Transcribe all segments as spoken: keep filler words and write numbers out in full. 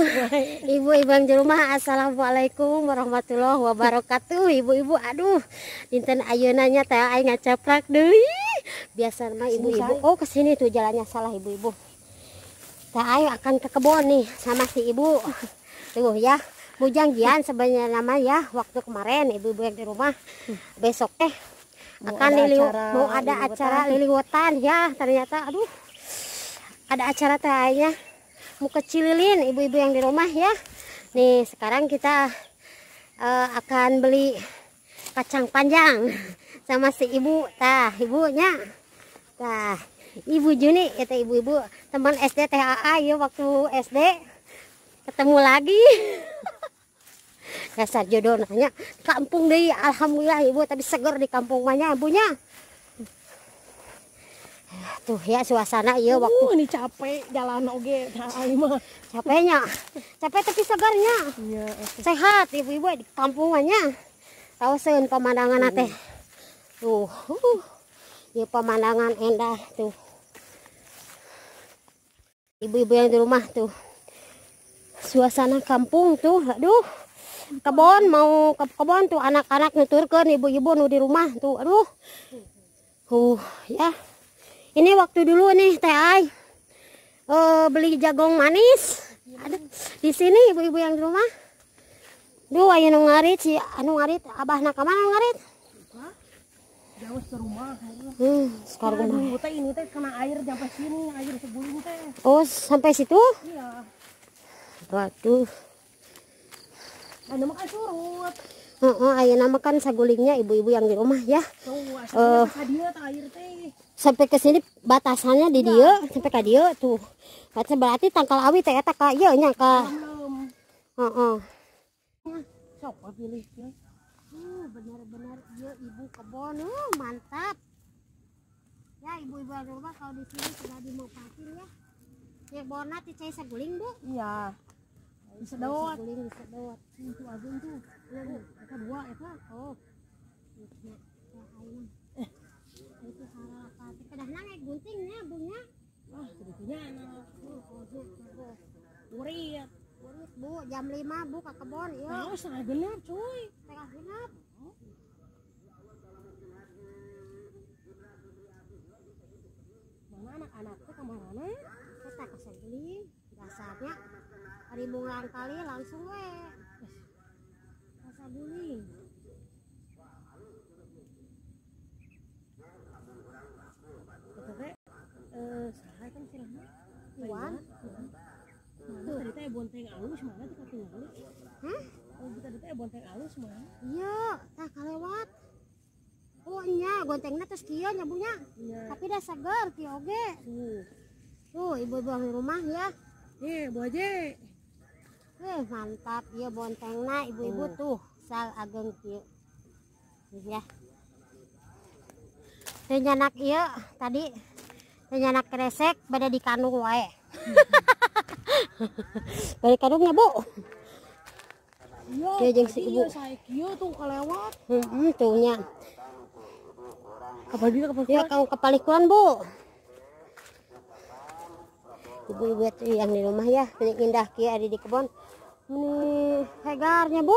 Ibu-ibu yang di rumah, assalamualaikum warahmatullahi wabarakatuh. Ibu-ibu, aduh, dinten ayeunanya teh aing ngacaprak deui. Biasa mah ibu-ibu, oh kesini tuh jalannya salah ibu-ibu. Teh aing akan ke kebun nih sama si ibu. Tuh ya, mujanggian sebenarnya nama ya waktu kemarin ibu-ibu yang di rumah. Besok teh akan lili mau ada acara liliwatan ya, ternyata aduh. Ada acara teh aingnya mau kecilin ibu-ibu yang di rumah ya. Nih sekarang kita uh, akan beli kacang panjang sama si ibu. Tah ibunya, tah ibu Juni itu ibu-ibu teman S D T H A ya, waktu S D ketemu lagi. Dasar jodoh nanya kampung deh, alhamdulillah ibu tadi seger di kampung banyak ibunya. Tuh ya suasana iya waktu uh, ini capek jalan oge mah capeknya capek tapi segarnya ya, sehat ibu-ibu di kampungannya tahu sen pemandangan teh tuh uh, ya pemandangan indah tuh ibu-ibu yang di rumah tuh suasana kampung tuh aduh kebon mau ke kebon tuh anak-anak nuturkeun ibu-ibu nu di rumah tuh aduh uh ya. Ini waktu dulu nih teh ay uh, beli jagung manis ada di sini ibu-ibu yang di rumah. Duh aya nu ngarit si anu ngarit abahna ka mana ngarit? Jauh ke rumah. Hmm, sekarang dulu teh ini teh kena air sampai sini, air seguling teh. Oh, sampai situ? Iya. Waduh. Ada makan surut. Heeh, ayeuna mah kan sagulingnya ibu-ibu yang di rumah ya. Tuh, uh, dia air teh. Sampai ke sini batasannya di dia ya. Sampai ke dia tuh. Berarti tangkal awi teh eta ka ieu nya ka. Heeh. Sok pilih ya. Uh, benar-benar ieu ibu kebon. Uh, mantap. Ya ibu-ibu di rumah kalau di sini sudah dimanfaatin ya. Ya bona teh cai saguling, Bu. Iya. Disedot. Saguling disedot. Itu agen tuh. Eta dua eta. Oh. Ya, ayeuna. Eh, itu salah apa kedahna naik guntingnya bunya wah sebetulnya anak urit urit bu jam lima bu ke kebon iya tahu setengah genap cuy setengah genap mana anak-anaknya kemana kita kesegeling dasarnya hari bungang kali langsung we kesegeling. Eh, saha kan sirahna? Iwan. Mana tadi teh bonteng alus mana tuh katingali? Hah? Oh, tadi teh bonteng alus mana? Iya, tah kalewat. Oh nya, gontengna terus kieu nya bunya. Iya. Tapi dah seger kieu oge. Tuh. Tuh, ibu-ibu di rumah ya. Eh, Bu Haji. Eh, mantap ieu bontengna ibu-ibu oh. Tuh, sal ageng kieu. Ya. Teh nyanak ieu tadi nyanak kresek pada di kandung wae. Balik kandungnya bu. Iya. Jeung si ibu. Saya kieu tuh kelewat. Heeh, tuh nya. Kapal dia kapal. Ya kau kepalikuan bu. Ibu-ibu itu yang di rumah ya, paling indah kieu ada di kebun. Ini hegarnya bu.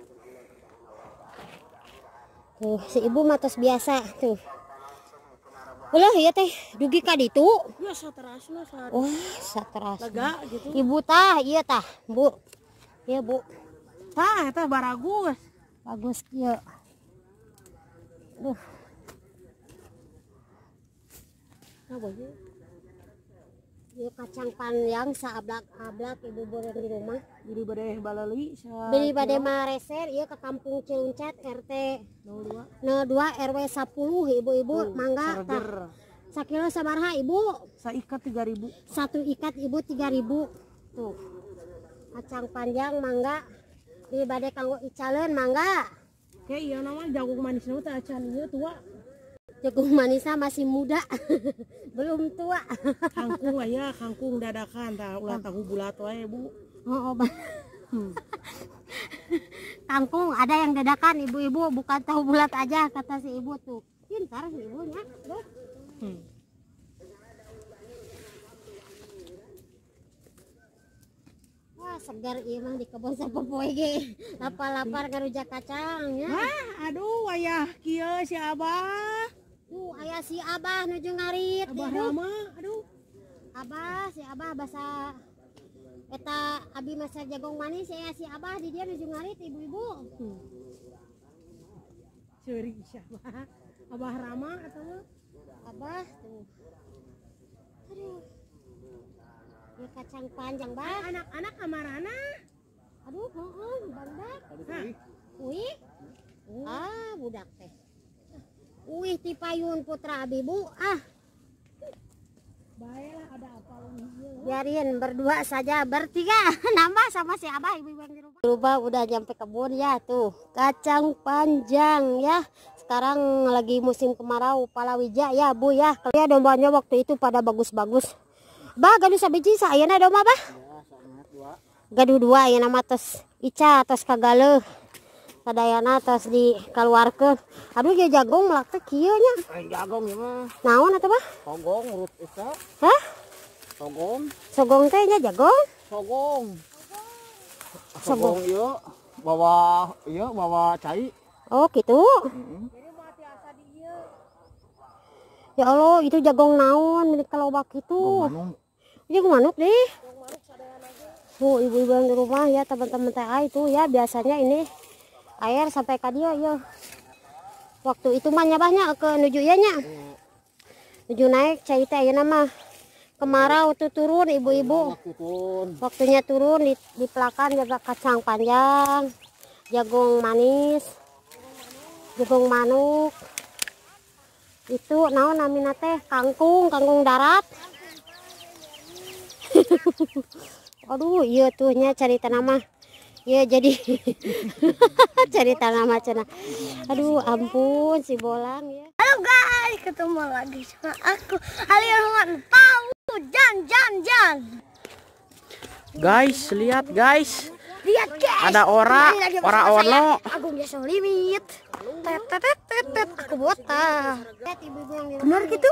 Tuh si ibu mah tos biasa tuh. Ulah ya teh dugi ka ditu. Ya saterasna saat. Wah, saterasna. Lega gitu. Ibu tah, iya tah, Bu. Iya, Bu. Tah eta baragus. Bagus kieu. Duh. Nah, boleh. Ieu kacang panjang saablak-ablak ibu-ibu yang di rumah. Beli bade balali sa. Beli bade mareser ieu ke Kampung Ciluncet R T nol dua R W sepuluh ibu-ibu mangga tah. Sakilo sabaraha ibu? Saikat tiga ribu. Satu ikat ibu tiga ribu. Tuh. Kacang panjang mangga. Beli bade kanggo icaleun mangga. Kayak iya nama jagung manis nama teh acan ieu tua. Jagung manisnya masih muda. Belum tua. Kangkung aya, kangkung dadakan tah ulah tahu bulat wae, Bu. Oh, oh. Hmm. Kangkung ada yang dadakan ibu-ibu, bukan tahu bulat aja kata si ibu tuh. Pintar si ibunya. Tuh. Hmm. Wah, Wah, segar ieu mah di kebun sapopoe ge. Lapar-lapar garujak kacang ya. Wah, aduh wayah kieu si Abah. Tuh aya si Abah nuju ngarit. Abah Aduh. Rama, aduh. Abah, si Abah basa eta abi masa jagung manis ya si Abah di dia nuju ngarit ibu-ibu. Hmm. Ceurik siapa? Abah Rama atau Abah tuh. Aduh. Ya kacang panjang, Bah. anak-anak kamarana? Aduh, heeh, bandak. Hah. Uih. Ah, budak teh. Uih ti payun putra abi Bu. Ah, Baiklah ada apa lagi? biarin berdua saja bertiga. Nambah sama si Abah ibu-ibu yang di rumah. Berubah udah nyampe kebun ya tuh. Kacang panjang ya. Sekarang lagi musim kemarau palawija ya Bu ya. Ya dombanya waktu itu pada bagus-bagus. Bah, gaduh sabiji saayana domba bah? Gaduh dua ya nama tos Ica tos kagale. Sadayana tos dikeluarkeun. Aduh ya jagung melak teh kieu nya. Jagung ya mah. Naon atuh bah? Sogong urut itu. Hah? Sogong. Sogong teh nya jagung? Sogong. Sogong. Sogong ieu bawa ieu bawa cai. Oh gitu. Heeh. Ya Allah, itu jagung naon milik kalobak itu. Jagung manuk deh. Tuh ibu-ibu yang di rumah ya teman-teman teh itu ya biasanya ini air sampai ke dia ya. Waktu itu mah nyabahnya ke nuju ya nya. Nuju naik cai teh ayeuna mah kemarau tuh turun ibu-ibu. Waktunya turun di, di pelakan jaga kacang panjang, jagung manis, jagung manuk. Itu naon namina teh kangkung, kangkung darat. Aduh, iya tuh nya cerita nama. Ya jadi cerita nama cina. Aduh, ampun si Bolang ya. Halo guys, ketemu lagi sama aku Aliran Pau Jan Jan Jan. Guys, lihat guys. Lihat guys. Ada ora, ora ono. Aku biasa limit. Tet tet tet tet, tet. Aku botak. Lihat ibu-ibu yang di rumah. Bener gitu?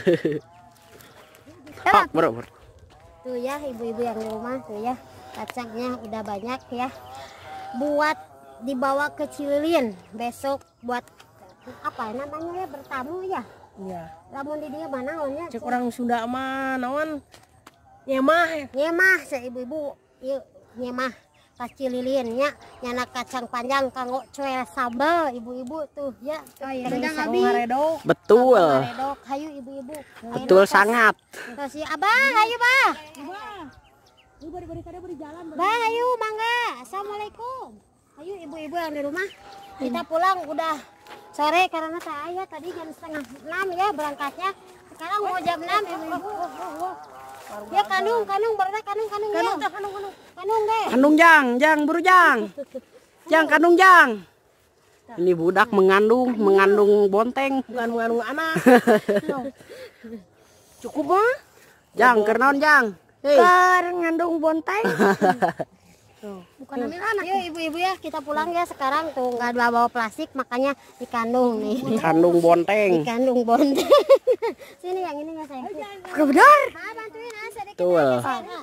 Pak, bro, bro. Tuh ya ibu-ibu yang di rumah tuh ya. Kacangnya udah banyak ya. Buat dibawa ke Cililin besok buat apa namanya ya bertamu ya. Iya. Lamun di dia mana onnya? Cek orang Sunda mah naon? Nyemah. Nyemah se ibu-ibu. Yuk nyemah ke Cililin nya. Nyana kacang panjang kanggo cuel sambal ibu-ibu tuh ya. Oh iya, Tengah udah abi. Ngaredok. Betul. Redok hayu ibu-ibu. Betul sangat. Terus si Abah hayu bah. Lu bari-bari kada bari jalan. Bah hayu mangga. Assalamualaikum. Ayo ibu-ibu yang di rumah. Kita pulang udah sore karena saya tadi jam setengah enam ya berangkatnya. Sekarang mau jam enam ibu-ibu. Ya kandung, kandung berada kandung, kandung ya. Kanung teh kanung kanung. Kandung deh. Kandung jang, jang buru jang. Jang kandung jang. Ini budak mengandung, mengandung bonteng. Bukan mengandung anak. Cukup mah? Jang, keur naon jang? Hei. Ker ngandung bonteng. Bukan ambil anak. Yuk ibu-ibu ya kita pulang ya sekarang tuh nggak bawa bawa plastik makanya dikandung nih. Kandung bonteng. Dikandung bonteng. Sini yang ini ya sayang. Bener. Ah bantuin ah sedikit. Betul.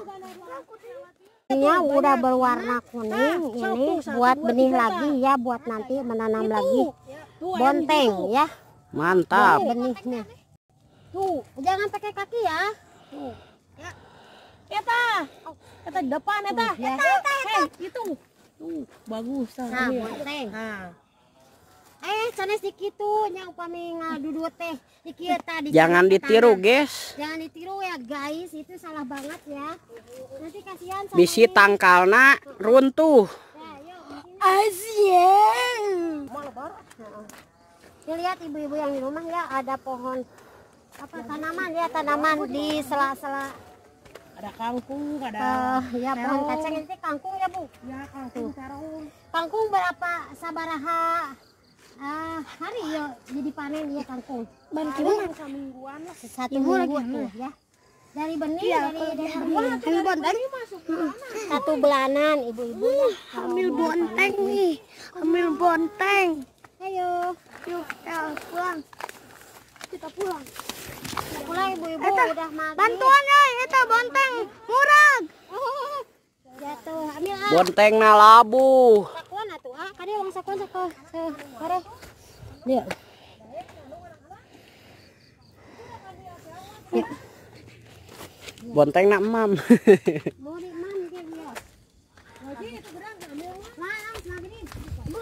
Ini udah berwarna kuning ini buat benih lagi ya buat nanti menanam lagi bonteng ya. Mantap. Benihnya. Tuh jangan pakai kaki ya. Tuh. Eta. Eta di depan eta. Ya. Hei, itu. Tuh, bagus tah. Nah Ini. bonteng. Nah. Eh sanes dikitu nya upami ngadudut teh dikieu tadi. Jangan ditiru, guys. Jangan ditiru ya guys, itu salah banget ya. Nanti kasihan sama Bisi ini. tangkalna runtuh. Ya, yuk, ini. Asyik. Ini lihat ibu-ibu yang di rumah ya ada pohon apa tanaman ya tanaman di sela-sela Ada kangkung, ada eh, ya pohon terong. kacang ini kangkung ya Bu. Ya kangkung terong. Kangkung berapa sabaraha ah, hari ya jadi panen ya kangkung. Ban kieu samingguan lah. Satu minggu tuh ya. Dari benih dari dari benih. Ambil bonteng. Satu bulanan ibu-ibu ya. Ambil bonteng nih. Ambil bonteng. Ayo. Yuk, ya, pulang. Kita pulang. Pulang ibu-ibu Eta, udah maghrib. Bantuan ya, itu bonteng murah. Jatuh Bontengna labu. Sakuan atuh ah, kade wong sakuan sakuan. Kare. Dia. Bontengna emam. Mau di mana dia dia? Lagi itu gerang ambil. Nah, nah gini. Bu.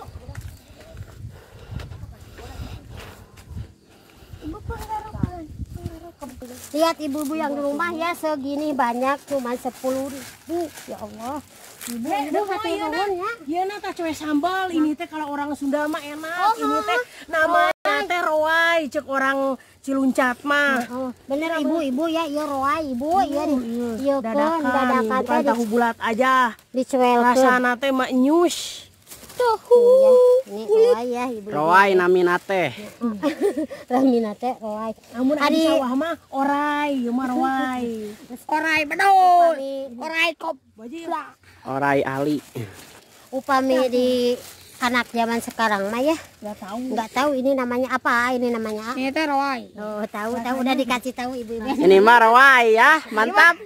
Ibu penggarukan. Lihat ibu-ibu yang di rumah ya segini banyak cuma sepuluh ribu. Ya Allah. Ibu, ibu hati nuhun ya. Iya nah teh coe sambal ini teh kalau orang Sunda mah enak. Ini teh namanya teh roai cek orang Ciluncat mah. Oh, bener ibu-ibu ya, iya roai ibu, iya iya pun Dadakan, dadakan bukan teh tahu bulat aja. dicuelkeun. Rasana teh mah nyus. Tuh, ya. Ini roai ya ibu. Roai namina teh. Ramina teh roai. Namun ada Adi- sawah mah orai, ieu mah roai. Orai betul. Orai kop. Orai ali. Upami di anak zaman sekarang mah ya Enggak tahu. nggak tahu ini namanya apa, ini namanya Ini teh roai. oh tahu tahu udah dikasih tahu ibu-ibu. Ini mah roai ya, mantap.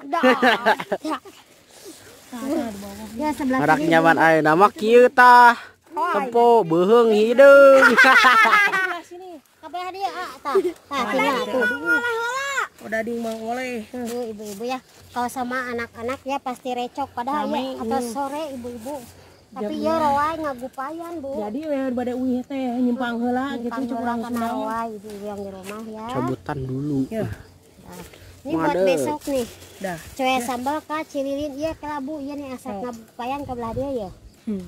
Ya sebelah Arak sini. nyaman ayeuna mah kieu tah. Tempo beuheung hideung. Kabelah dia ah tah. Tah tinggal tuh. Udah ding mang oleh. Tuh ibu-ibu ya. Kalau sama anak-anak ya pasti recok padahal ya atau sore ibu-ibu. Tapi ya roai ngagupayan bu. Jadi we bade uih teh nyimpang heula gitu Panggilan cek urang karena Sunda. roai ibu-ibu yang di rumah ya. Cabutan dulu. Ya. Ini buat Waduh. besok nih. Dah. Coe sambal ka cililin iya kelabu iya nih asap ngagupayan ke belah dia ya. Hmm.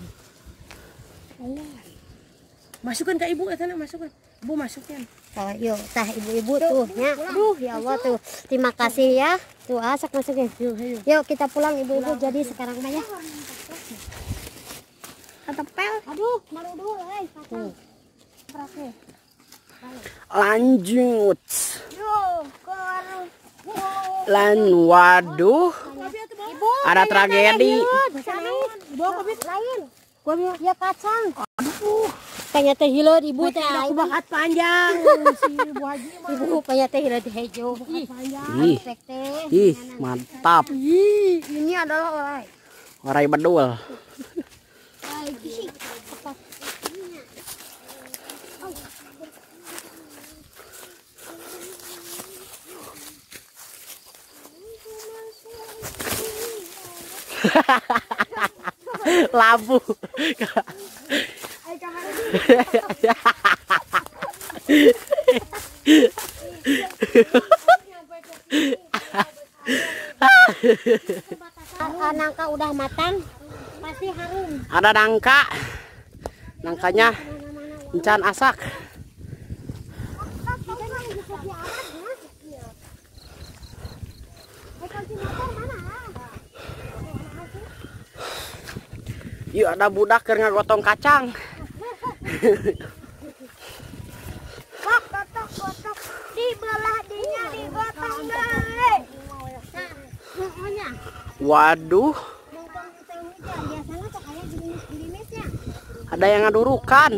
Masukkan ke ibu eta masukkan. Bu masukin. Oh, yuk, tah ibu-ibu tuh, ya. Aduh, ya Allah tuh. Terima kasih ya. Tuh, asak masukin. Yuk, kita pulang ibu-ibu. Jadi sekarang mah ya. Ketepel. Aduh, malu dulu, eh. Kacang. Berapa? Lanjut. Yuk, kor. Lan waduh. Ibu, Ada tragedi. Bawa kopi lain. Ya kacang. Aduh. Kayaknya teh hilot ibu teh. Aku bakat panjang si Bu Haji mah. Ibu kayaknya teh hilot hijau. Ih, Ih, perfect teh. ih, mantap. Ih, ini adalah orai. Orai bedul. Labu. Nangka udah matang pasti harum. Ada nangka. Nangkanya encan asak. Yuk ada budak keur ngagotong kacang. Kok kotok-kotok di belah dinya digotong deui. Waduh, Biasanya tuh kayak gerimis-gerimisnya. ada yang ngadurukan.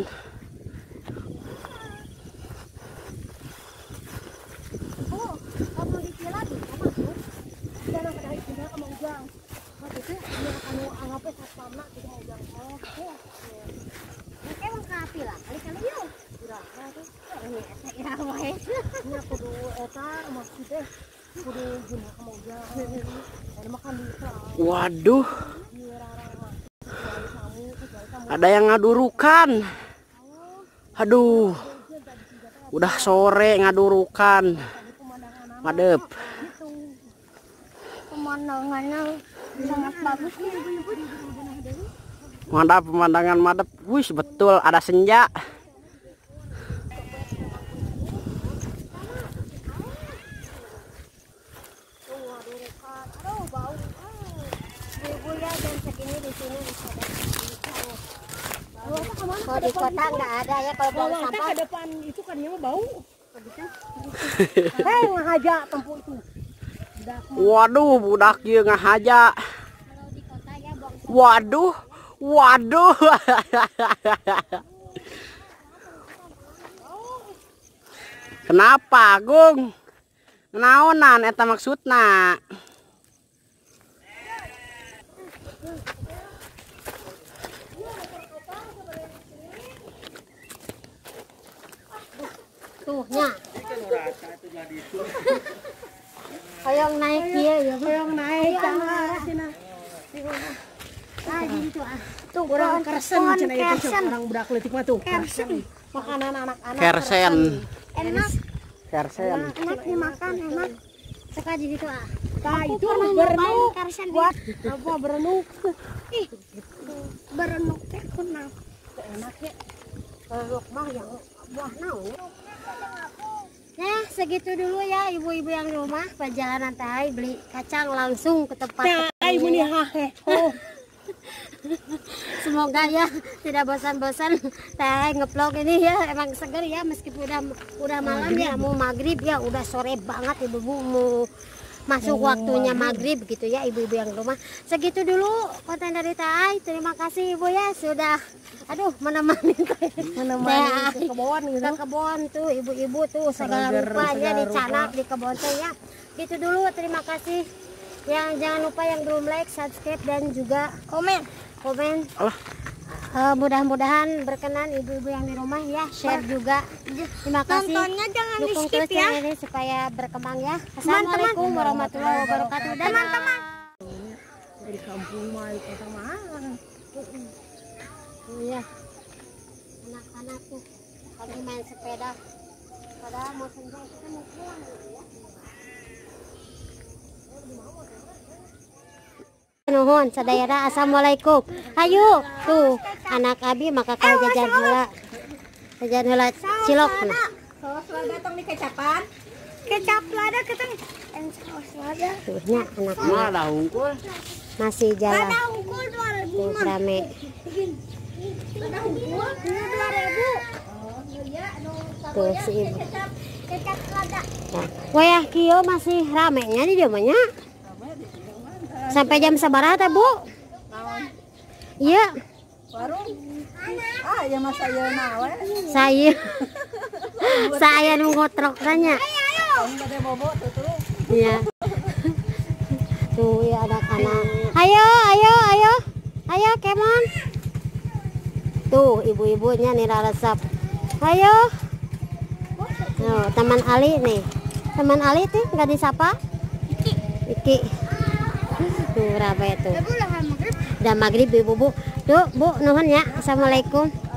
Oh, kamu dikira di mana tuh? Jangan pada tidak kamu ujang. Waktu itu dia kamu anggapnya satpamna tidak ujang. Oh, oh. Oke, mau ke api lah. Kali-kali yuk. Udah, itu. Ini eta ira wae. Ini kudu eta maksudnya kudu guna kamu ujang. Ada makan di Waduh, ada yang ngadurukan. Aduh, udah sore ngadurukan. Madep. Pemandangannya sangat bagus nih ibu-ibu. Mantap pemandangan madep. Wih, betul ada senja. Aduh, bau. Ibu ya jam segini di sini bisa ada. Kalau di kota nggak ada ya kalau buang Kalau sampah. ke depan itu kan mah bau. Hei ngahaja tempu itu. Waduh, budak ieu ngahaja. Kalau di kota ya buang sampah. Waduh, waduh. Kenapa, Gung? Naonan eta maksudna? nya. Hoyong naik dia ya. Hoyong naik cenah cenah. Ah, di situ ah. Tuh orang kersen cenah itu cok orang budak leutik mah tuh. Kersen. Makanan anak-anak. Kersen. Enak, Kersen. enak dimakan, enak. Suka di situ ah. Tah itu pernah berenuk nyobain kersen buat apa berenuk. Ih, berenuk teh kunap. Enak ya. Kalau mah yang buah naon. Nah, segitu dulu ya ibu-ibu yang di rumah perjalanan teh beli kacang langsung ke tempat. Teh meni hahe. Oh. Semoga ya tidak bosan-bosan teh ngeplog ini ya, emang seger ya meskipun udah udah malam ya, mau maghrib ya, udah sore banget ibu-ibu mau masuk waktunya maghrib gitu ya ibu-ibu yang di rumah. Segitu dulu konten dari Teh. Terima kasih ibu ya sudah aduh menemani Menemani ke kebon gitu. ke kebon tuh ibu-ibu tuh segala Seger, rupanya segala dicanak rupa. di kebon teh ya. Gitu dulu, terima kasih. Yang jangan lupa yang belum like, subscribe dan juga Komen. komen. Alah. Eh, mudah-mudahan berkenan ibu-ibu yang di rumah ya, share juga. Terima kasih. Nontonnya jangan di Dukung skip terus ya. channel ini supaya berkembang ya. Assalamualaikum warahmatullahi wabarakatuh. Teman-teman. Dari kampung mah di kota mah. Iya. Anak-anak tuh lagi main sepeda. Padahal mau senja kita mau pulang gitu ya. Nuhun sadayana, assalamualaikum. Hayu tuh anak abi maka kau jajan heula. Jajan heula cilok nah. Saus lada tong di kecapan. Kecap lada keteng. En saus lada. Tuh nya anak Mah ada hungkul. masih jalan. Ada unggul dua ribu. Tuh rame. Ada unggul dua ribu. Tuh si ibu. Kecap kecap lada. Nah, wayah kieu masih ramenya di dieu mah nya. Sampai jam sabaraha teh, Bu? Iya. Warung. Ah, ya masa ya nawe. Saya. Saya nu ngotrok tanya. Ada bobo tuh tuh. Iya. Tuh ya anak-anak. Ayo, ayo, ayo. Ayo, Kemon. Tuh ibu-ibunya nih resep. Ayo. Tuh, teman Ali nih. Teman Ali tuh nggak disapa? Iki. Iki. Tuh berapa itu? Ibu lah maghrib. Udah maghrib ibu-bu. Tuh, Bu, nuhun ya. Assalamualaikum.